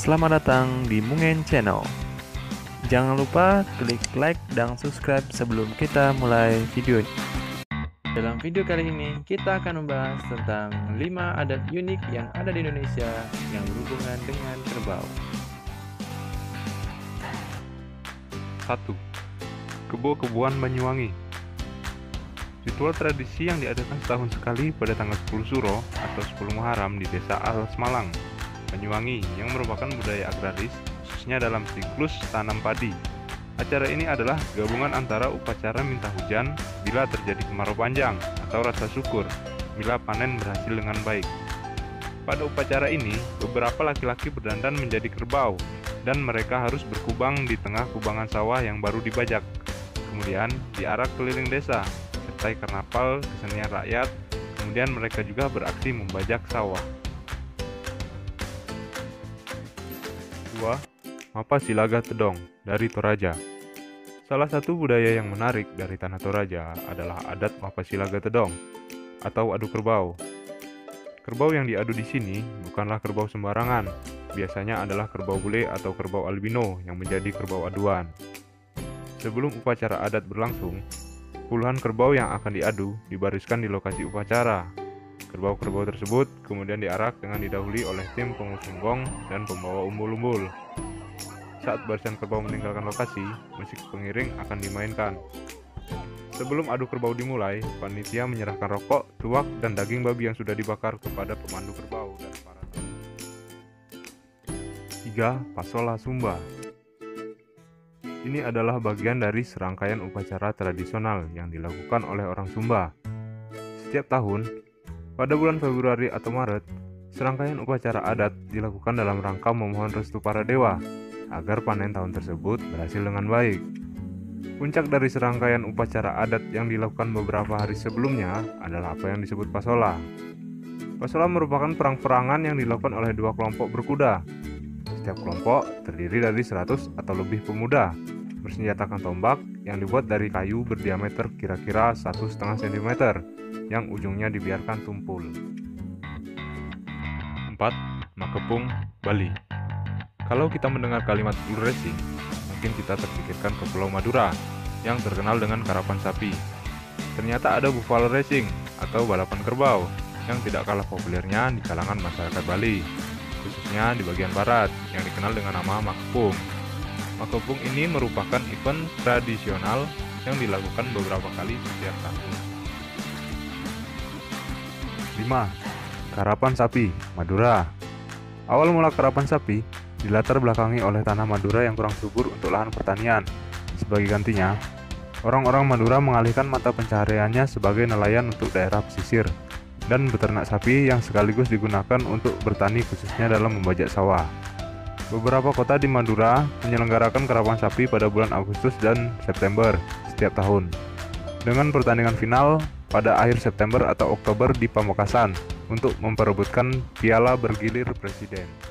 Selamat datang di Mungen Channel. Jangan lupa klik like dan subscribe sebelum kita mulai video. Dalam video kali ini kita akan membahas tentang 5 adat unik yang ada di Indonesia yang berhubungan dengan kerbau. 1. Kebo-keboan Banyuwangi. Ritual tradisi yang diadakan setahun sekali pada tanggal 10 Suro atau 10 Muharram di Desa Al Semalang, Banyuwangi, yang merupakan budaya agraris khususnya dalam siklus tanam padi. Acara ini adalah gabungan antara upacara minta hujan bila terjadi kemarau panjang atau rasa syukur bila panen berhasil dengan baik. Pada upacara ini, beberapa laki-laki berdandan menjadi kerbau dan mereka harus berkubang di tengah kubangan sawah yang baru dibajak. Kemudian diarak keliling desa, sertai karnaval kesenian rakyat. Kemudian mereka juga beraksi membajak sawah. 2. Mapa Silaga Tedong dari Toraja. Salah satu budaya yang menarik dari tanah Toraja adalah adat Mapa Silaga Tedong atau adu kerbau. Kerbau yang diadu di sini bukanlah kerbau sembarangan, biasanya adalah kerbau bule atau kerbau albino yang menjadi kerbau aduan. Sebelum upacara adat berlangsung, puluhan kerbau yang akan diadu dibariskan di lokasi upacara. Kerbau-kerbau tersebut kemudian diarak dengan didahului oleh tim pengusung gong dan pembawa umbul-umbul. Saat barisan kerbau meninggalkan lokasi, musik pengiring akan dimainkan. Sebelum adu kerbau dimulai, panitia menyerahkan rokok, tuak, dan daging babi yang sudah dibakar kepada pemandu kerbau dan para tamu. 3. Pasola Sumba. Ini adalah bagian dari serangkaian upacara tradisional yang dilakukan oleh orang Sumba. Setiap tahun, pada bulan Februari atau Maret, serangkaian upacara adat dilakukan dalam rangka memohon restu para dewa agar panen tahun tersebut berhasil dengan baik. Puncak dari serangkaian upacara adat yang dilakukan beberapa hari sebelumnya adalah apa yang disebut pasola. Pasola merupakan perang-perangan yang dilakukan oleh dua kelompok berkuda. Setiap kelompok terdiri dari 100 atau lebih pemuda bersenjatakan tombak yang dibuat dari kayu berdiameter kira-kira 1,5 cm yang ujungnya dibiarkan tumpul. 4. Makepung, Bali. Kalau kita mendengar kalimat bull racing, mungkin kita terpikirkan ke Pulau Madura yang terkenal dengan karapan sapi. Ternyata ada buffalo racing atau balapan kerbau yang tidak kalah populernya di kalangan masyarakat Bali, khususnya di bagian barat yang dikenal dengan nama Makepung. Makepung ini merupakan event tradisional yang dilakukan beberapa kali setiap tahun. 5. Karapan sapi, Madura. Awal mula karapan sapi dilatar belakangi oleh tanah Madura yang kurang subur untuk lahan pertanian. Sebagai gantinya, orang-orang Madura mengalihkan mata pencahariannya sebagai nelayan untuk daerah pesisir dan beternak sapi yang sekaligus digunakan untuk bertani khususnya dalam membajak sawah. Beberapa kota di Madura menyelenggarakan karapan sapi pada bulan Agustus dan September setiap tahun, dengan pertandingan final pada akhir September atau Oktober di Pamekasan untuk memperebutkan piala bergilir presiden.